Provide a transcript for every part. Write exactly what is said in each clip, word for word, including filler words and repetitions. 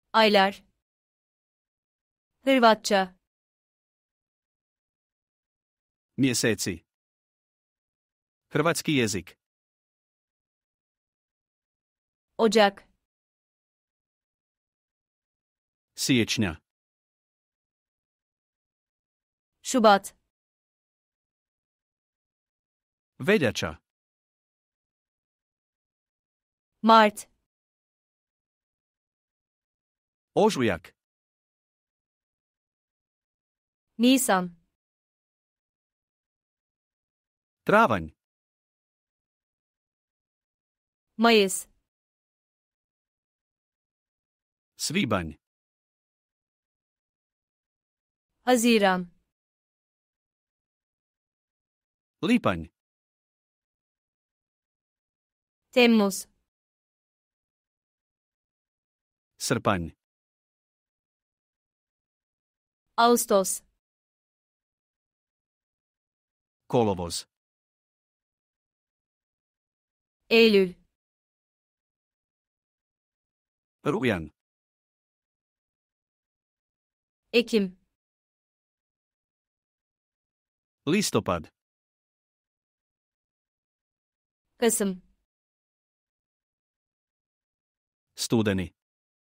Aylar. Hırvatça. Mjeseci. Hrvatski jezik. Ocak. Siječnja. Şubat. Veljača. Mart. Ožujak. Nisan. Travanj. Mayıs. Svibanj. Haziran. Lipanj. Temmuz. Srpanj. Ağustos. Kolovoz. Eylül. Rujan. Ekim. Listopad. Kasım. Studeni.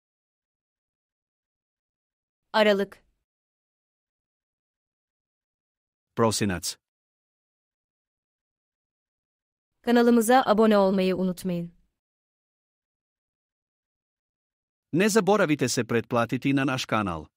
Aralık. Prosinac. Kanalımıza abone olmayı unutmayın. Ne zaboravite se pretplatiti na naš kanal.